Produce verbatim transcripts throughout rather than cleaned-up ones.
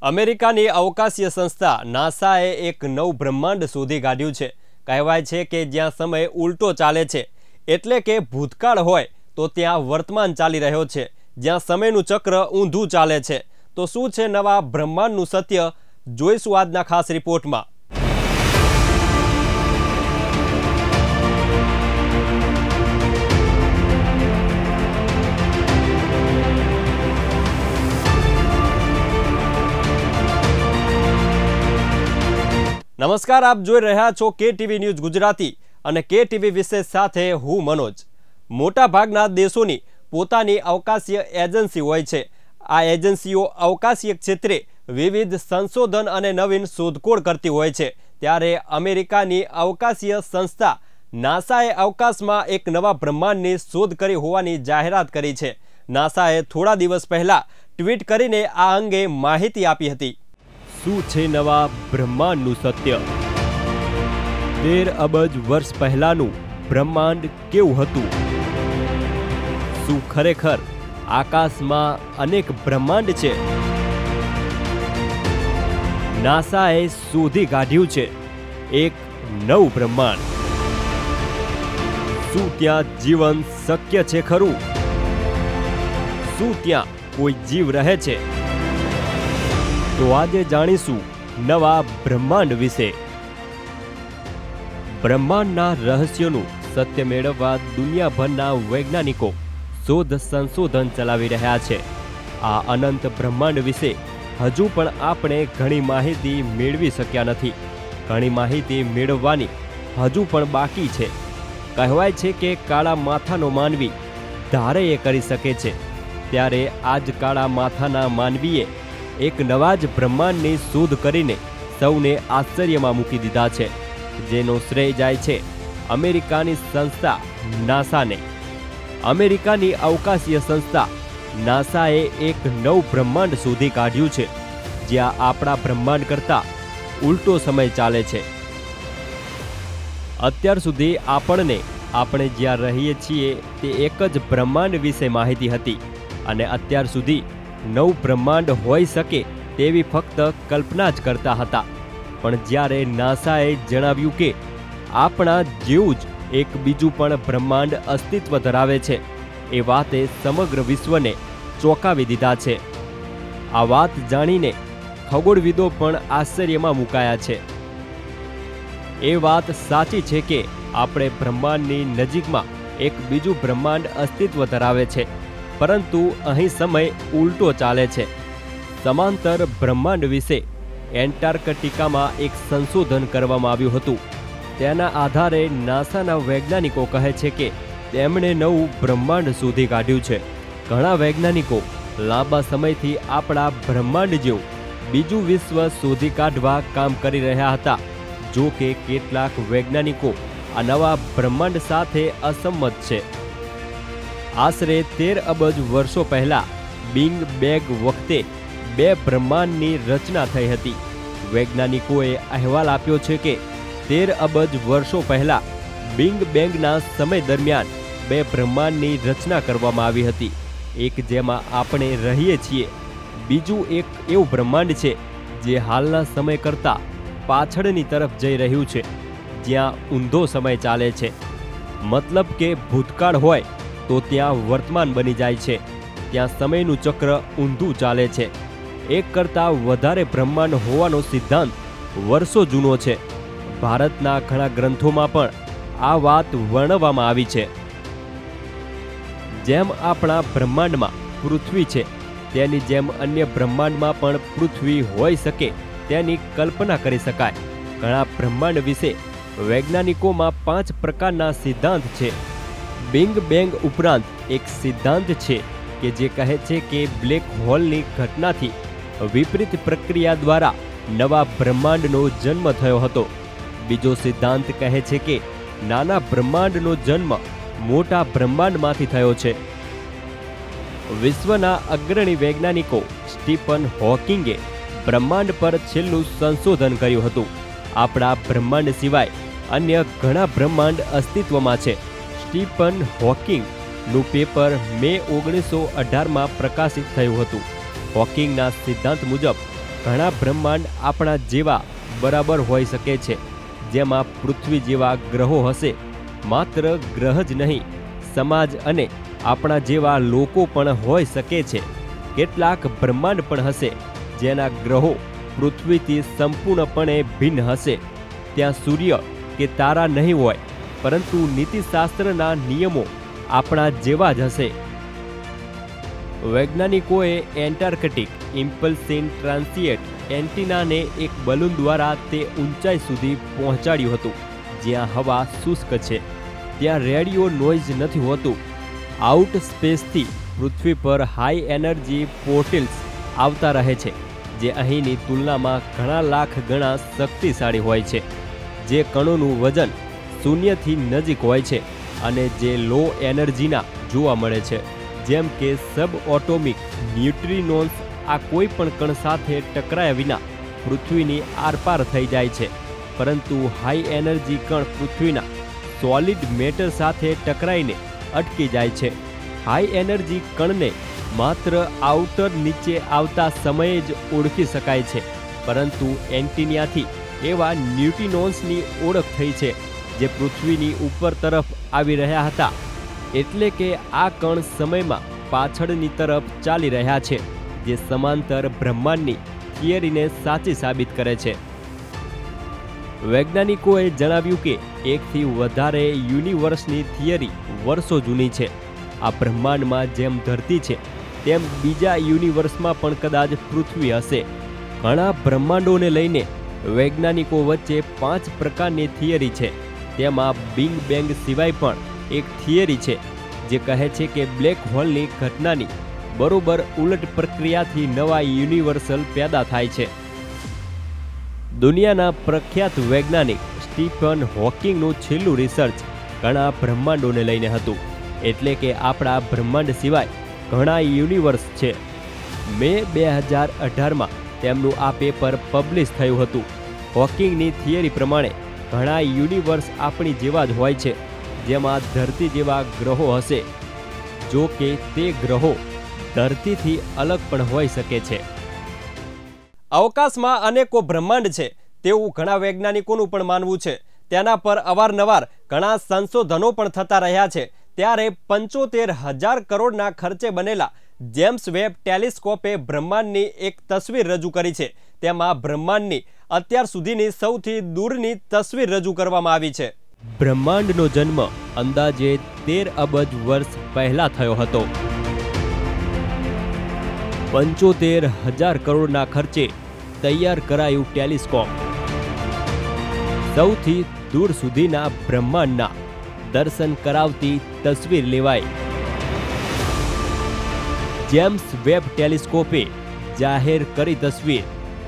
અમેરિકાની અવકાશીય સંસ્થા નાસાએ એક નવું બ્રહ્માંડ શોધી કાઢ્યું છે। કહેવાય છે કે જ્યાં સમય ઉલટો ચાલે છે, એટલે કે ભૂતકાળ હોય તો ત્યાં વર્તમાન ચાલી રહ્યો છે, જ્યાં સમયનું ચક્ર ઊંધું ચાલે છે। તો શું છે નવા બ્રહ્માંડનું સત્ય, જોઈશું આજના ખાસ રિપોર્ટમાં। नमस्कार, आप જોઈ રહ્યા છો કે ટીવી ન્યૂઝ ગુજરાતી અને કે ટીવી વિશેષ સાથે હું મનોજ। મોટા ભાગના દેશોની પોતાની અવકાશીય એજન્સી હોય છે। આ એજન્સીઓ અવકાશીય ક્ષેત્રે વિવિધ સંશોધન અને નવીન શોધખોળ કરતી હોય છે। ત્યારે અમેરિકાની અવકાશીય સંસ્થા નાસાએ અવકાશમાં એક નવા બ્રહ્માંડની શોધ કરી હોવાની જાહેરાત કરી છે। નાસાએ થોડા દિવસ પહેલા ટ્વીટ કરીને આ અંગે માહિતી આપી હતી। શું છે નવા બ્રહ્માંડનું સત્ય? તેર અબજ વર્ષ પહેલાનું બ્રહ્માંડ કેવું હતું? શું ખરેખર આકાશમાં અનેક બ્રહ્માંડ છે? નાસાએ શોધી કાઢ્યું છે એક નવું બ્રહ્માંડ। શું ત્યાં જીવન શક્ય છે ખરું? શું ત્યાં કોઈ જીવ રહે છે? તો આજે જાણીશું નવા બ્રહ્માંડ વિશે। બ્રહ્માંડના રહસ્યોનું સત્ય મેળવવા દુનિયાભરના વૈજ્ઞાનિકો શોધ સંશોધન ચલાવી રહ્યા છે। આ અનંત બ્રહ્માંડ વિશે હજુ પણ આપણે ઘણી માહિતી મેળવી શક્યા નથી। ઘણી માહિતી મેળવવાની હજુ પણ બાકી છે। કહેવાય છે કે કાળા માથાનો માનવી ધારે એ કરી શકે છે, ત્યારે આજ કાળા માથાના માનવીએ એક નવા જ બ્રહ્માંડની શોધ કરીને સૌને આશ્ચર્યમાં મૂકી દીધા છે, જેનો શ્રેય જાય છે અમેરિકાની સંસ્થા નાસાને। અમેરિકાની અવકાશીય સંસ્થા નાસાએ એક નવું બ્રહ્માંડ શોધી કાઢ્યું છે, જ્યાં આપણા બ્રહ્માંડ કરતાં ઉલટો સમય ચાલે છે। અત્યાર સુધી આપણને આપણે જ્યાં રહીએ છીએ તે એક જ બ્રહ્માંડ વિશે માહિતી હતી, અને અત્યાર સુધી નવું બ્રહ્માંડ હોઈ શકે તેવી ફક્ત કલ્પના જ કરતા હતા। પણ જ્યારે નાસાએ જણાવ્યું કે આપણા જેવું જ એક બીજું પણ બ્રહ્માંડ અસ્તિત્વ ધરાવે છે, એ વાતે સમગ્ર વિશ્વને ચોંકાવી દીધા છે। આ વાત જાણીને ખગોળવિદો પણ આશ્ચર્યમાં મુકાયા છે। એ વાત સાચી છે કે આપણે બ્રહ્માંડની નજીકમાં એક બીજું બ્રહ્માંડ અસ્તિત્વ ધરાવે છે, પરંતુ અહીં સમય ઉલટો ચાલે છે। સમાંતર બ્રહ્માંડ વિશે એન્ટાર્કટિકામાં એક સંશોધન કરવામાં આવ્યું હતું। તેના આધારે નાસાના વૈજ્ઞાનિકો કહે છે કે તેમણે નવું બ્રહ્માંડ શોધી કાઢ્યું છે। ઘણા વૈજ્ઞાનિકો લાંબા સમયથી આપણા બ્રહ્માંડ જેવું બીજું વિશ્વ શોધી કાઢવા કામ કરી રહ્યા હતા। જો કે કેટલાક વૈજ્ઞાનિકો આ નવા બ્રહ્માંડ સાથે અસંમત છે। આશરે તેર અબજ વર્ષો પહેલા બિંગ બેંગ વખતે બે બ્રહ્માંડની રચના થઈ હતી। વૈજ્ઞાનિકોએ અહેવાલ આપ્યો છે કે તેર અબજ વર્ષો પહેલા બિંગ બેંગના સમય દરમિયાન બે બ્રહ્માંડની રચના કરવામાં આવી હતી। એક જેમાં આપણે રહીએ છીએ, બીજું એક એવું બ્રહ્માંડ છે જે હાલના સમય કરતાં પાછળની તરફ જઈ રહ્યું છે, જ્યાં ઊંધો સમય ચાલે છે। મતલબ કે ભૂતકાળ હોય તો ત્યાં વર્તમાન બની જાય છે, ત્યાં સમયનું ચક્ર ઊંધું ચાલે છે। એક કરતાં વધારે બ્રહ્માંડ હોવાનો સિદ્ધાંત વર્ષો જૂનો છે। ભારતના ઘણા ગ્રંથોમાં પણ આ વાત વર્ણવવામાં આવી છે। જેમ આપણા બ્રહ્માંડમાં પૃથ્વી છે, તેની જેમ અન્ય બ્રહ્માંડમાં પણ પૃથ્વી હોઈ શકે તેની કલ્પના કરી શકાય। ઘણા બ્રહ્માંડ વિશે વૈજ્ઞાનિકોમાં પાંચ પ્રકારના સિદ્ધાંત છે। બિંગ બેંગ ઉપરાંત એક સિદ્ધાંત છે કે જે કહે છે કે બ્લેક હોલની ઘટનાથી વિપરીત પ્રક્રિયા દ્વારા નવા બ્રહ્માંડનો જન્મ થયો હતો। બીજો સિદ્ધાંત કહે છે કે નાના બ્રહ્માંડનો જન્મ મોટા બ્રહ્માંડમાંથી થયો છે। વિશ્વના અગ્રણી વૈજ્ઞાનિકો સ્ટીફન હોકિંગે બ્રહ્માંડ પર છેલ્લું સંશોધન કર્યું હતું। આપણા બ્રહ્માંડ સિવાય અન્ય ઘણા બ્રહ્માંડ અસ્તિત્વમાં છે। સ્ટીફન હોકિંગનું પેપર મે ઓગણીસો અઢારમાં પ્રકાશિત થયું હતું। હોકિંગના સિદ્ધાંત મુજબ ઘણા બ્રહ્માંડ આપણા જેવા બરાબર હોઈ શકે છે, જેમાં પૃથ્વી જેવા ગ્રહો હશે. માત્ર ગ્રહ જ નહીં, સમાજ અને આપણા જેવા લોકો પણ હોઈ શકે છે. કેટલાક બ્રહ્માંડ પણ હશે જેના ગ્રહો પૃથ્વીથી સંપૂર્ણપણે ભિન્ન હશે. ત્યાં સૂર્ય કે તારા નહીં હોય, પરંતુ નીતિશાસ્ત્રના નિયમો આપણા જેવા જ હશે. વૈજ્ઞાનિકોએ એન્ટાર્કટિક ઇમ્પલ્સિન ટ્રાન્સિએન્ટ એન્ટિનાને એક બલૂન દ્વારા તે ઊંચાઈ સુધી પહોંચાડ્યું હતું જ્યાં હવા શુષ્ક છે. ત્યાં રેડિયો નોઇઝ નથી હોતું. આઉટ સ્પેસથી પૃથ્વી પર હાઈ એનર્જી પોર્ટલ્સ આવતા રહે છે, જે અહીંની તુલનામાં ઘણા લાખ ગણા શક્તિશાળી હોય છે, જે કણોનું વજન શૂન્યથી નજીક હોય છે અને જે લો એનર્જીના જોવા મળે છે, જેમ કે સબ ઓટોમિક ન્યુટ્રિનોન્સ. આ કોઈ પણ કણ સાથે ટકરાયા વિના પૃથ્વીની આરપાર થઈ જાય છે, પરંતુ હાઈ એનર્જી કણ પૃથ્વીના સોલિડ મેટર સાથે ટકરાઈને અટકી જાય છે. હાઈ એનર્જી કણને માત્ર આઉટર નીચે આવતા સમયે જ ઓળખી શકાય છે, પરંતુ એન્ટિનિયાથી એવા ન્યુટ્રિનોન્સની ઓળખ થઈ છે જે પૃથ્વીની ઉપર તરફ આવી રહ્યા હતા. એટલે કે આ કણ સમયમાં પાછળની તરફ ચાલી રહ્યા છે, જે સમાંતર બ્રહ્માંડની થિયરીને સાચી સાબિત કરે છે. વૈજ્ઞાનિકોએ જણાવ્યું કે એકથી વધારે યુનિવર્સની થિયરી વર્ષો જૂની છે. આ બ્રહ્માંડમાં જેમ ધરતી છે તેમ બીજા યુનિવર્સમાં પણ કદાચ પૃથ્વી હશે. ઘણા બ્રહ્માંડોને લઈને વૈજ્ઞાનિકો વચ્ચે પાંચ પ્રકારની થિયરી છે. તેમાં બિગ બેંગ સિવાય પણ એક થિયરી છે જે કહે છે કે બ્લેક હોલની ઘટનાની બરોબર ઉલટ પ્રક્રિયાથી નવા યુનિવર્સલ પેદા થાય છે. દુનિયાના પ્રખ્યાત વૈજ્ઞાનિક સ્ટીફન હોકિંગનું છેલ્લું રિસર્ચ ઘણા બ્રહ્માંડોને લઈને હતું. એટલે કે આપણા બ્રહ્માંડ સિવાય ઘણા યુનિવર્સ છે. મે બે હજાર અઢારમાં તેમનું આ પેપર પબ્લિશ થયું હતું. હોકિંગની થિયરી પ્રમાણે ઘણા યુનિવર્સ આપણી જેવા જ હોય છે, જેમાં ધરતી જેવા ગ્રહો હશે. જો કે તે ગ્રહો ધરતીથી અલગ પણ હોઈ શકે છે. અવકાશમાં અનેકો બ્રહ્માંડ છે તેવું ઘણા વૈજ્ઞાનિકોનું પણ માનવું છે. તેના પર અવારનવાર ઘણા સંશોધનો પણ થતા રહ્યા છે. ત્યારે પંચોતેર હજાર કરોડના ખર્ચે બનેલા જેમ્સ વેબ ટેલિસ્કોપે બ્રહ્માંડની એક તસવીર રજૂ કરી છે. તેમાં બ્રહ્માંડની અત્યાર સુધીની સૌથી દૂરની તસવીર રજૂ કરવામાં આવી છે. બ્રહ્માંડનો જન્મ અંદાજે તેર અબજ વર્ષ પહેલા થયો હતો. પંચોતેર હજાર કરોડના ખર્ચે તૈયાર કરાયું ટેલિસ્કોપ. સૌથી દૂર સુધીના બ્રહ્માંડના દર્શન કરાવતી તસવીર લેવાઈ. જેમ્સ વેબ ટેલિસ્કોપે જાહેર કરી તસવીર.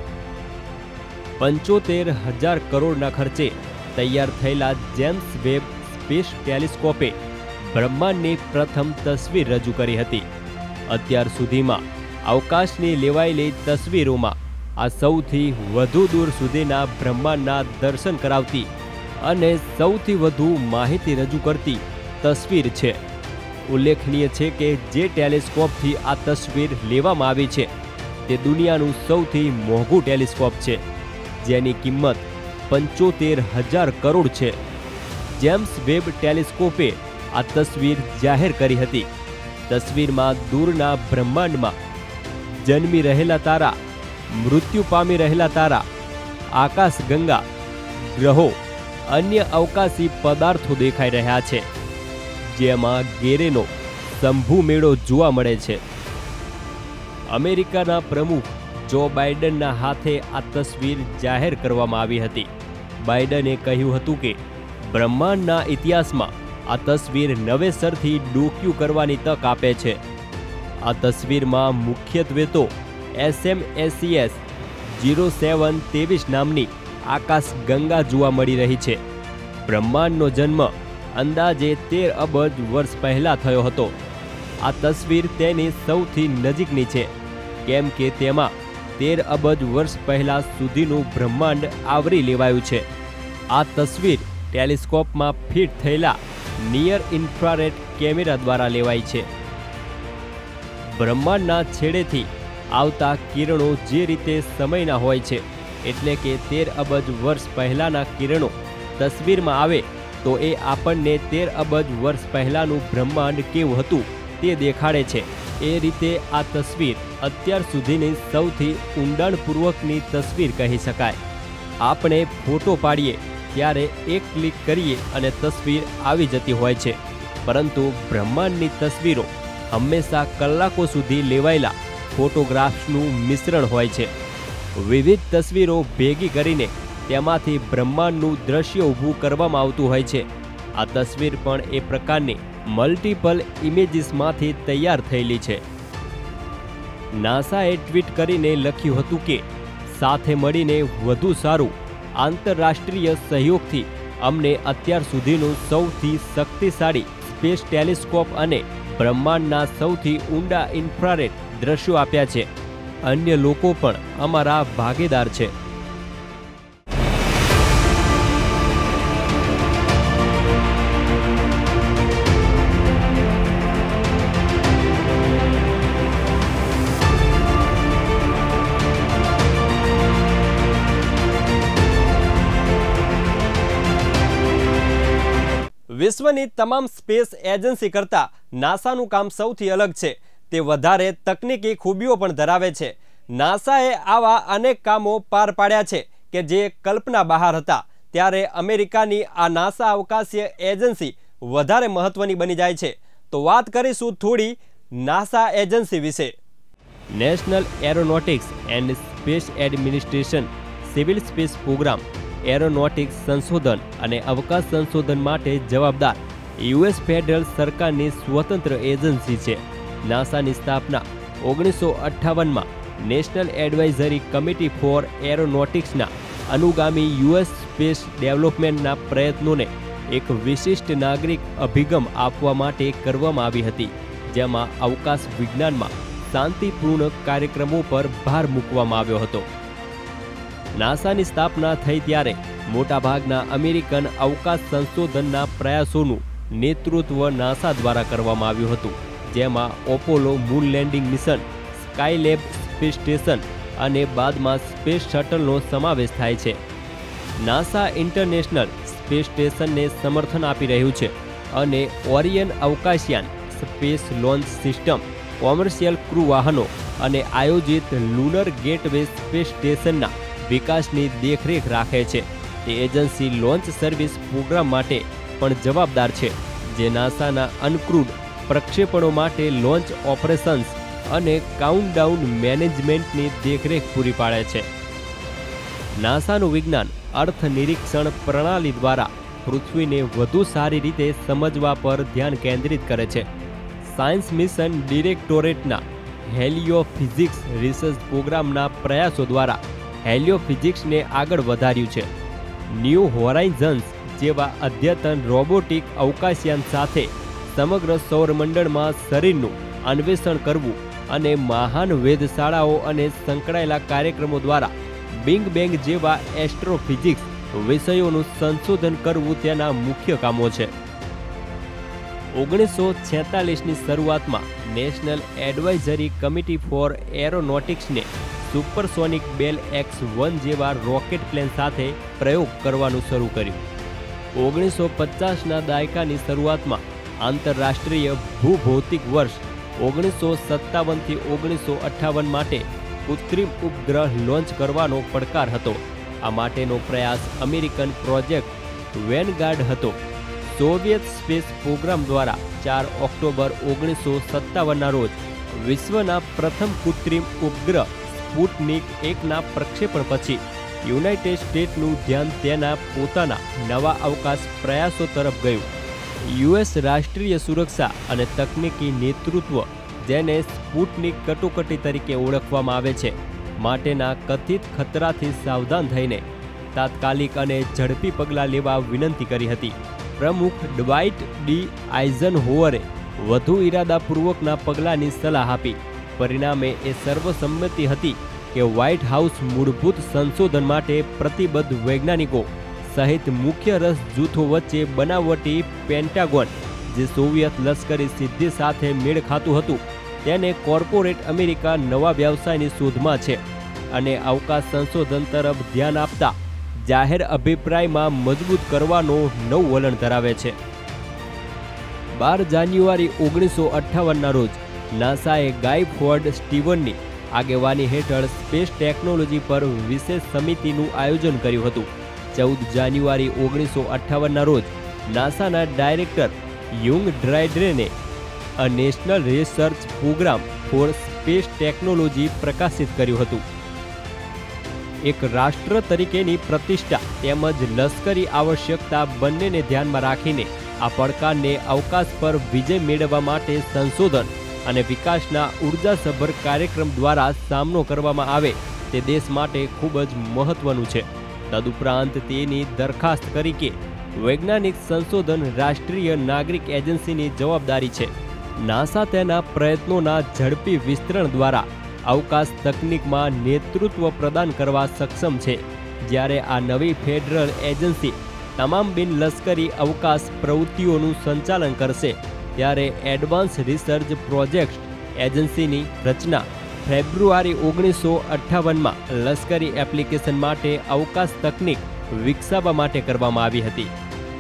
પંચોતેર હજાર કરોડના ખર્ચે તૈયાર થયેલા જેમ્સ વેબ સ્પેસ ટેલિસ્કોપે બ્રહ્માંડની પ્રથમ તસવીર રજૂ કરી હતી. અત્યાર સુધીમાં અવકાશની લેવાયેલી તસવીરોમાં આ સૌથી વધુ દૂર સુધીના બ્રહ્માંડના દર્શન કરાવતી અને સૌથી વધુ માહિતી રજૂ કરતી તસવીર છે. ઉલ્લેખનીય છે કે જે ટેલિસ્કોપથી આ તસવીર લેવામાં આવી છે તે દુનિયાનું સૌથી મોંઘું ટેલિસ્કોપ છે, જેની કિંમત પંચોતેર હજાર કરોડ છે. જેમ્સ વેબ ટેલિસ્કોપે આ તસવીર જાહેર કરી હતી. તસવીરમાં દૂરના બ્રહ્માંડમાં જન્મી રહેલા તારા, મૃત્યુ પામી રહેલા તારા, આકાશગંગા, ગ્રહો, અન્ય અવકાશી પદાર્થો દેખાઈ રહ્યા છે, જેમાં ગેરેનો શંભુ મેળો જોવા મળે છે. અમેરિકાના પ્રમુખ જો બાઇડનના હાથે આ તસવીર જાહેર કરવામાં આવી હતી. બાઇડને કહ્યું હતું કે બ્રહ્માંડના ઇતિહાસમાં આ તસવીર નવેસરથી ડોક્યુ કરવાની તક આપે છે. આ તસવીરમાં મુખ્યત્વે તો S M A C S zero seven ત્રેવીસ નામની આકાશગંગા જોવા મળી રહી છે. બ્રહ્માંડનો જન્મ અંદાજે તેર અબજ વર્ષ પહેલાં થયો હતો. આ તસવીર તેની સૌથી નજીકની છે, કેમ કે તેમાં તેર અબજ વર્ષ પહેલાં સુધીનું બ્રહ્માંડ આવરી લેવાયું છે. આ તસવીર ટેલિસ્કોપમાં ફિટ થયેલા નિયર ઇન્ફ્રારેડ કેમેરા દ્વારા લેવાઈ છે. બ્રહ્માંડના છેડેથી આવતા કિરણો જે રીતે સમયના હોય છે, એટલે કે તેર અબજ વર્ષ પહેલાંના કિરણો તસવીરમાં આવે તો એ આપણને તેર અબજ વર્ષ પહેલાંનું બ્રહ્માંડ કેવું હતું તે દેખાડે છે. એ રીતે આ તસવીર અત્યાર સુધીની સૌથી ઊંડાણપૂર્વકની તસવીર કહી શકાય. આપણે ફોટો પાડીએ ત્યારે એક ક્લિક કરીએ અને તસવીર આવી જતી હોય છે, પરંતુ બ્રહ્માંડની તસવીરો હંમેશા કલાકો સુધી લેવાયેલા ફોટોગ્રાફ્સનું મિશ્રણ હોય છે. વિવિધ તસવીરો ભેગી કરીને તેમાંથી બ્રહ્માંડનું દ્રશ્ય ઊભું કરવામાં આવતું હોય છે. આ તસવીર પણ એ પ્રકારની મલ્ટિપલ ઇમેજીસમાંથી તૈયાર થયેલી છે. નાસાએ ટ્વીટ કરીને લખ્યું હતું કે સાથે મળીને વધુ સારું આંતરરાષ્ટ્રીય સહયોગથી અમને અત્યાર સુધીનું સૌથી શક્તિશાળી સ્પેસ ટેલિસ્કોપ અને બ્રહ્માંડના સૌથી ઊંડા ઇન્ફ્રારેડ દ્રશ્યો આપ્યા છે. અન્ય લોકો પણ અમારા ભાગીદાર છે. વિશ્વની તમામ સ્પેસ એજન્સી કરતાં નાસાનું કામ સૌથી અલગ છે. તે વધારે તકનીકી ખૂબીઓ પણ ધરાવે છે. નાસાએ આવા અનેક કામો પાર પાડ્યા છે કે જે કલ્પના બહાર હતા. ત્યારે અમેરિકાની આ નાસા અવકાશીય એજન્સી વધારે મહત્વની બની જાય છે. તો વાત કરીશું થોડી નાસા એજન્સી વિશે. National aeronautics and space administration civil space programme aeronautics સંશોધન અને અવકાશ સંશોધન માટે જવાબદાર યુએસ ફેડરલ સરકારની સ્વતંત્ર એજન્સી છે. નાસાની સ્થાપના ઓગણીસો અઠ્ઠાવનમાં નેશનલ એડવાઇઝરી કમિટી ફોર એરોનોટિક્સના અનુગામી યુએસ સ્પેસ ડેવલપમેન્ટના પ્રયત્નોને એક વિશિષ્ટ નાગરિક અભિગમ આપવા માટે કરવામાં આવી હતી, જેમાં અવકાશ વિજ્ઞાનમાં શાંતિપૂર્ણ કાર્યક્રમો પર ભાર મૂકવામાં આવ્યો હતો. નાસાની સ્થાપના થઈ ત્યારે મોટાભાગના અમેરિકન અવકાશ સંશોધનના પ્રયાસોનું નેતૃત્વ નાસા દ્વારા કરવામાં આવ્યું હતું, જેમાં Apollo moon landing mission, Skylab space station અને બાદમાં સ્પેસ શટલનો સમાવેશ થાય છે. નાસા ઇન્ટરનેશનલ સ્પેસ સ્ટેશનને સમર્થન આપી રહ્યું છે અને ઓરિયન અવકાશયાન, space launch system, commercial crew વાહનો અને આયોજિત લુનર ગેટવે સ્પેસ સ્ટેશનના વિકાસની દેખરેખ રાખે છે. તે એજન્સી લોન્ચ સર્વિસ પ્રોગ્રામ માટે પણ જવાબદાર છે, જે નાસાના અનક્રૂડ પ્રક્ષેપણો માટે લોન્ચ ઓપરેશન્સ અને કાઉન્ટડાઉન મેનેજમેન્ટની દેખરેખ પૂરી પાડે છે. નાસાનું વિજ્ઞાન અર્થ નિરીક્ષણ પ્રણાલી દ્વારા પૃથ્વીને વધુ સારી રીતે સમજવા પર ધ્યાન કેન્દ્રિત કરે છે. સાયન્સ મિશન ડિરેક્ટોરેટના હેલિયોફિઝિક્સ રિસર્ચ પ્રોગ્રામના પ્રયાસો દ્વારા હેલિયોફિઝિક્સને આગળ વધાર્યું છે. ન્યૂ હોરાઇઝન્સ જેવા અદ્યતન રોબોટિક અવકાશયાન સાથે સમગ્ર સૌરમંડળમાં શરીરનું અન્વેષણ કરવું અને મહાન વેધશાળાઓ અને સંકળાયેલા કાર્યક્રમો દ્વારા બિગ બેંગ જેવા એસ્ટ્રોફિઝિક્સ વિષયોનું સંશોધન કરવું તેના મુખ્ય કામો છે. ઓગણીસો છેતાલીસની શરૂઆતમાં નેશનલ એડવાઇઝરી કમિટી ફોર એરોનોટિક્સને સુપરસોનિક બેલ એક્સ વન જેવા રોકેટ પ્લેન સાથે પ્રયોગ કરવાનું શરૂ કર્યું. ઓગણીસો પચાસના દાયકાની શરૂઆતમાં આંતરરાષ્ટ્રીય ભૂભૌતિક વર્ષ ઓગણીસો સત્તાવનથી ઓગણીસો અઠ્ઠાવન માટે કૃત્રિમ ઉપગ્રહ લોન્ચ કરવાનો પડકાર હતો. આ માટેનો પ્રયાસ અમેરિકન પ્રોજેક્ટ વેનગાર્ડ હતો. સોવિયત સ્પેસ પ્રોગ્રામ દ્વારા ચાર ઓક્ટોબર ઓગણીસો સત્તાવનના રોજ વિશ્વના પ્રથમ કૃત્રિમ ઉપગ્રહ સ્પુટનિક એકના પ્રક્ષેપણ પછી યુનાઇટેડ સ્ટેટ્સનું ધ્યાન તેના પોતાના નવા અવકાશ પ્રયાસો તરફ ગયું. યુએસ રાષ્ટ્રીય સુરક્ષા અને તકનીકી નેતૃત્વ, જેને સ્પુટનિક કટોકટી તરીકે ઓળખવામાં આવે છે, માટેના કથિત ખતરાથી સાવધાન થઈને તાત્કાલિક અને ઝડપી પગલાં લેવા વિનંતી કરી હતી. પ્રમુખ ડ્વાઇટ ડી આઇઝનહોવરે વધુ ઇરાદાપૂર્વકના પગલાંની સલાહ આપી. પરિણામે એ સર્વસંમતિ હતી કે વ્હાઇટ હાઉસ મૂળભૂત સંશોધન માટે પ્રતિબદ્ધ વૈજ્ઞાનિકો સહિત મુખ્ય રસ જૂથો વચ્ચે બનાવટી પેન્ટાગોન, જે સોવિયત લશ્કરી સિદ્ધિ સાથે મેળ ખાતું હતું, તેને કોર્પોરેટ અમેરિકા નવા વ્યવસાયની શોધમાં છે અને અવકાશ સંશોધન તરફ ધ્યાન આપતા જાહેર અભિપ્રાયમાં મજબૂત કરવાનો નવું વલણ ધરાવે છે. બાર જાન્યુઆરી ઓગણીસો અઠ્ઠાવનના રોજ નાસાએ ગાય ફોર્ડ સ્ટીવનની આગેવાની હેઠળ સ્પેસ ટેકનોલોજી પર વિશેષ સમિતિનું આયોજન કર્યું હતું. ચૌદ જાન્યુઆરી ઓગણીસો અઠ્ઠાવનના રોજ નાસાના ડાયરેક્ટર યુંગ ડ્રાયડ્રેને a national research programme for space technology પ્રકાશિત કર્યું હતું. એક રાષ્ટ્ર તરીકેની પ્રતિષ્ઠા તેમજ લશ્કરી આવશ્યકતા બંનેને ધ્યાનમાં રાખીને આ પડકારને અવકાશ પર વિજય મેળવવા માટે સંશોધન અને વિકાસના ઉર્જાસભર કાર્યક્રમ દ્વારા સામનો કરવામાં આવે તે દેશ માટે ખૂબ જ મહત્વનું છે. તદુપરાંત તેની દરખાસ્ત કરી કે વૈજ્ઞાનિક સંશોધન રાષ્ટ્રીય નાગરિક એજન્સીની જવાબદારી છે. નાસા તેના પ્રયત્નોના ઝડપી વિસ્તરણ દ્વારા અવકાશ તકનીકમાં નેતૃત્વ પ્રદાન કરવા સક્ષમ છે. જ્યારે આ નવી ફેડરલ એજન્સી તમામ બિનલશ્કરી અવકાશ પ્રવૃત્તિઓનું સંચાલન કરશે ત્યારે એડવાન્સ રિસર્ચ પ્રોજેક્ટ એજન્સીની રચના ફેબ્રુઆરી ઓગણીસો અઠ્ઠાવનમાં લશ્કરી એપ્લિકેશન માટે અવકાશ તકનીક વિકસાવવા માટે કરવામાં આવી હતી.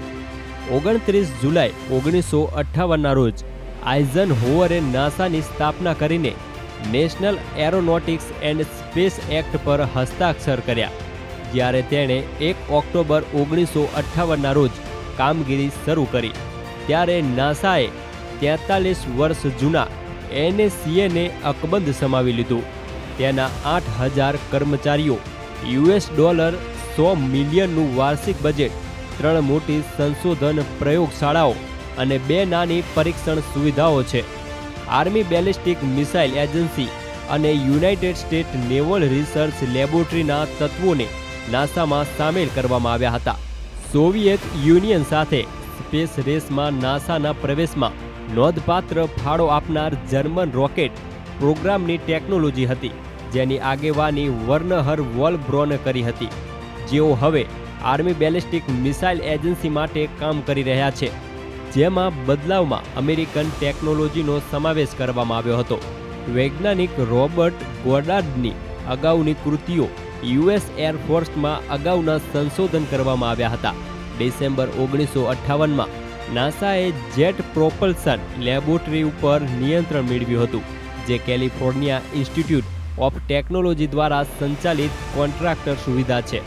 ઓગણત્રીસ જુલાઈ ઓગણીસો અઠ્ઠાવનના રોજ આઇઝનહોવરે નાસાની સ્થાપના કરીને national aeronautics and space act પર હસ્તાક્ષર કર્યા. જ્યારે તેણે એક ઓક્ટોબર ઓગણીસો અઠ્ઠાવનના રોજ કામગીરી શરૂ કરી ત્યારે નાસાએ તેતાલીસ વર્ષ જૂના એનએસીએને અકબંધ સમાવી લીધું. તેના આઠ હજાર કર્મચારીઓ, યુએસ ડોલર સો મિલિયનનું વાર્ષિક બજેટ, ત્રણ મોટી સંશોધન પ્રયોગશાળાઓ અને બે નાની પરીક્ષણ સુવિધાઓ છે. આર્મી બેલિસ્ટિક મિસાઇલ એજન્સી અને યુનાઇટેડ સ્ટેટ નેવલ રિસર્ચ લેબોરેટરીના તત્વોને નાસામાં સામેલ કરવામાં આવ્યા હતા. સોવિયેત યુનિયન સાથે સ્પેસ રેસમાં નાસાના પ્રવેશમાં નોંધપાત્ર ફાળો આપનાર જર્મન રોકેટ પ્રોગ્રામની ટેકનોલોજી હતી જેની આગેવાની વર્નહર વોલ બ્રોને કરી હતી, જેઓ હવે આર્મી બેલિસ્ટિક મિસાઇલ એજન્સી માટે કામ કરી રહ્યા છે, જેમાં બદલાવમાં અમેરિકન ટેકનોલોજીનો સમાવેશ કરવામાં આવ્યો હતો. વૈજ્ઞાનિક રોબર્ટ ગોડાર્ડની અગાઉની કૃતિઓ યુએસ એરફોર્સમાં અગાઉના સંશોધન કરવામાં આવ્યા હતા. ડિસેમ્બર ઓગણીસો અઠ્ઠાવનમાં નાસાએ જેટ પ્રોપલ્શન લેબોરેટરી ઉપર નિયંત્રણ મેળવ્યું હતું, જે કેલિફોર્નિયા ઇન્સ્ટિટ્યૂટ ઓફ ટેકનોલોજી દ્વારા સંચાલિત કોન્ટ્રાક્ટર સુવિધા છે.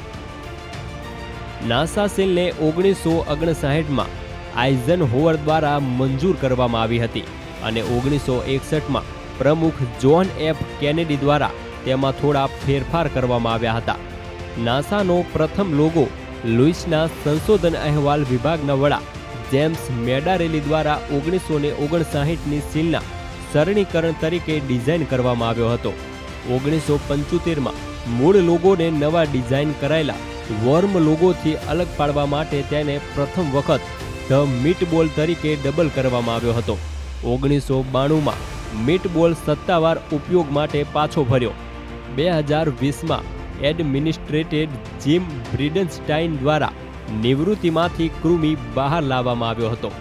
નાસા સેલને ઓગણીસો ઓગણસાઠમાં આઇઝનહોવર દ્વારા મંજૂર કરવામાં આવી હતી અને ઓગણીસો એકસઠમાં પ્રમુખ જ્હોન એફ કેનેડી દ્વારા તેમાં થોડા ફેરફાર કરવામાં આવ્યા હતા. નાસાનો પ્રથમ લોગો લુઇસના સંશોધન અહેવાલ વિભાગના વડા જેમ્સ મેડારેલી દ્વારા ઓગણીસો ને ઓગણસાઠની સીલના સરળીકરણ તરીકે ડિઝાઇન કરવામાં આવ્યો હતો. ઓગણીસો પંચોતેરમાં મૂળ લોગોને નવા ડિઝાઇન કરાયેલા વોર્મ લોગોથી અલગ પાડવા માટે તેને પ્રથમ વખત ધ મીટબોલ તરીકે ડબલ કરવામાં આવ્યો હતો. ઓગણીસો બાણુંમાં મીટબોલ સત્તાવાર ઉપયોગ માટે પાછો ફર્યો. બે હજાર વીસમાં એડમિનિસ્ટ્રેટેડ જીમ બ્રિડનસ્ટાઇન દ્વારા નિવૃત્તિમાંથી કૃમિ બહાર લાવવામાં આવ્યો હતો.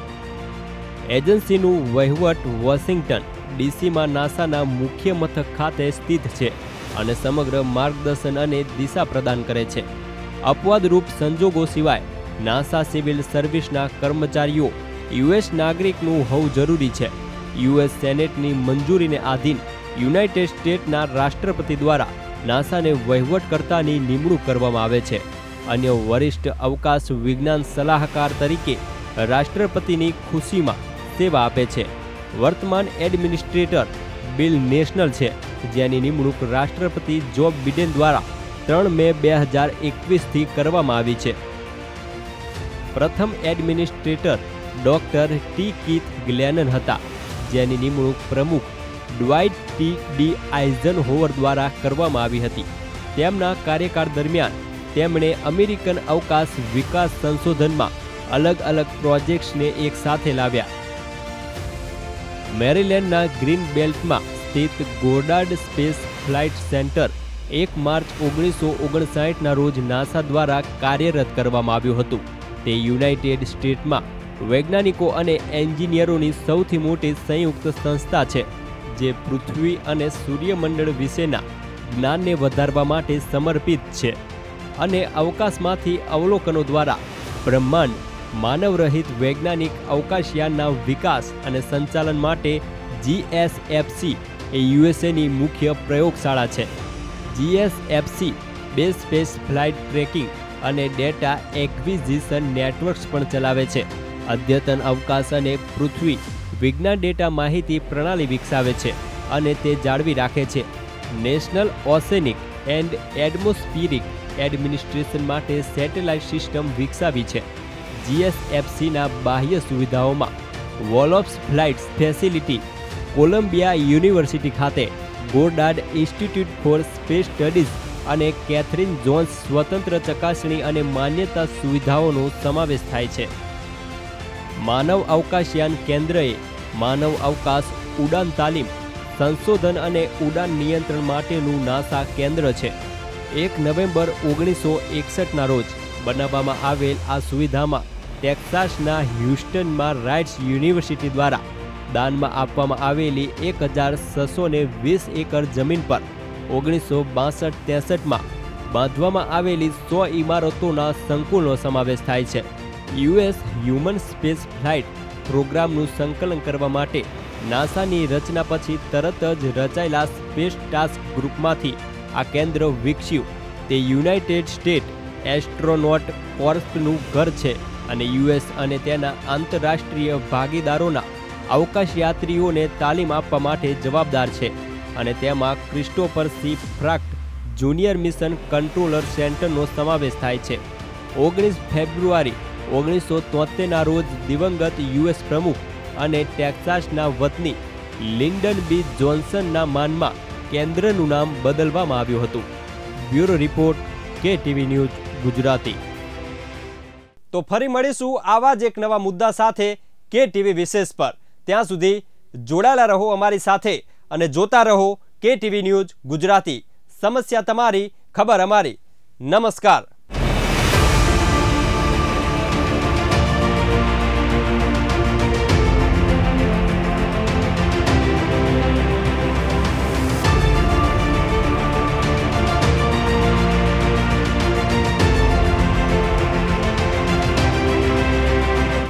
એજન્સીનું વહીવટ વોશિંગ્ટન ડીસીમાં નાસાના મુખ્ય મથક ખાતે સ્થિત છે અને સમગ્ર માર્ગદર્શન અને દિશા પ્રદાન કરે છે. અપવાદરૂપ સંજોગો સિવાય નાસા સિવિલ સર્વિસના કર્મચારીઓ યુએસ નાગરિકનું હોવું જરૂરી છે. યુએસ સેનેટની મંજૂરીને આધીન યુનાઇટેડ સ્ટેટના રાષ્ટ્રપતિ દ્વારા નાસાને વહીવટકર્તાની નિમણૂક કરવામાં આવે છે. અન્ય વરિષ્ઠ અવકાશ વિજ્ઞાન સલાહકાર તરીકે રાષ્ટ્રપતિની ખુશીમાં સેવા આપે છે. વર્તમાન એડમિનિસ્ટ્રેટર બિલ નેશનલ છે, જેની નિમણૂક રાષ્ટ્રપતિ જો બિડેન દ્વારા ત્રણ મે બે હજાર એકવીસથી કરવામાં આવી છે. પ્રથમ administrator doctor T Keith Glennan હતા, જેની નિમણૂક પ્રમુખ ડ્વાઇટ ટી ડી આઇઝનહોવર દ્વારા કરવામાં આવી હતી. તેમના કાર્યકાળ દરમિયાન તેમણે અમેરિકન અવકાશ વિકાસ સંશોધનમાં અલગ અલગ પ્રોજેક્ટ્સને એક સાથે લાવ્યા. મેરીલેન્ડના ગ્રીન બેલ્ટમાં સ્થિત ગોડાર્ડ સ્પેસ ફ્લાઇટ સેન્ટર એક માર્ચ ઓગણીસો ઓગણસાઠના રોજ નાસા દ્વારા કાર્યરત કરવામાં આવ્યું હતું. તે યુનાઇટેડ સ્ટેટ્સમાં વૈજ્ઞાનિકો અને એન્જિનિયરોની સૌથી મોટી સંયુક્ત સંસ્થા છે, જે પૃથ્વી અને સૂર્યમંડળ વિશેના જ્ઞાનને વધારવા માટે સમર્પિત છે અને અવકાશમાંથી અવલોકનો દ્વારા બ્રહ્માંડ માનવરહિત વૈજ્ઞાનિક અવકાશયાનના વિકાસ અને સંચાલન માટે જી એસ એફ સી એ યુએસએની મુખ્ય પ્રયોગશાળા છે। જી એસ એફ સી બે સ્પેસ ફ્લાઇટ ટ્રેકિંગ અને ડેટા એક્વિઝિશન નેટવર્ક્સ પણ ચલાવે છે। અદ્યતન અવકાશ અને પૃથ્વી વિજ્ઞાન ડેટા માહિતી પ્રણાલી વિકસાવે છે અને તે જાળવી રાખે છે। National Oceanic and Atmospheric Administration માટે સેટેલાઇટ સિસ્ટમ વિકસાવી છે। જી એસ એફ સીના બાહ્ય સુવિધાઓમાં Wallops Flight Facility, Columbia University ખાતે Goddard Institute for Space Studies અને કેથરીન જોન્સ સ્વતંત્ર ચકાસણી અને માન્યતા સુવિધાઓનો સમાવેશ થાય છે। માનવ અવકાશયાન કેન્દ્રએ માનવ અવકાશ ઉડાન તાલીમ, સંશોધન અને ઉડાન નિયંત્રણ માટેનું નાસા કેન્દ્ર છે। એક નવેમ્બર ઓગણીસો એકસઠના રોજ બનાવવામાં આવેલ આ સુવિધામાં ટેક્સાસના હ્યુસ્ટનમાં રાઇટ્સ યુનિવર્સિટી દ્વારા દાનમાં આપવામાં આવેલી એક હજાર છસો ને વીસ એકર જમીન પર ઓગણીસો બાસઠ ત્રેસઠમાં બાંધવામાં આવેલી સો ઇમારતોના સંકુલનો સમાવેશ થાય છે। યુએસ હ્યુમન સ્પેસ ફ્લાઇટ પ્રોગ્રામનું સંકલન કરવા માટે નાસાની રચના પછી તરત જ રચાયેલા સ્પેસ ટાસ્ક ગ્રુપમાંથી આ કેન્દ્ર વિકસ્યું। તે યુનાઇટેડ સ્ટેટ એસ્ટ્રોનોટ કોર્પ્સનું ઘર છે અને યુએસ અને તેના આંતરરાષ્ટ્રીય ભાગીદારોના અવકાશયાત્રીઓને તાલીમ આપવા માટે જવાબદાર છે અને તેમાં ક્રિસ્ટોફર સી ફ્રાક્ટ જુનિયર મિશન કંટ્રોલર સેન્ટરનો સમાવેશ થાય છે। ઓગણીસ ફેબ્રુઆરી ઓગણીસો તોતેરના રોજ દિવંગત યુએસ પ્રમુખ અને ટેક્સાસના વતની લિન્ડન બી જોન્સનના માનમાં કેન્દ્રનું નામ બદલવામાં આવ્યું હતું। બ્યુરો રિપોર્ટ, કે ટીવી ન્યૂઝ ગુજરાતી। તો ફરી મળીશું આવા જ એક નવા મુદ્દા સાથે કે ટીવી વિશેષ પર। ત્યાં સુધી જોડાયેલા રહો અમારી સાથે અને જોતા રહો કે ટીવી ન્યૂઝ ગુજરાતી। સમસ્યા તમારી, ખબર અમારી। નમસ્કાર।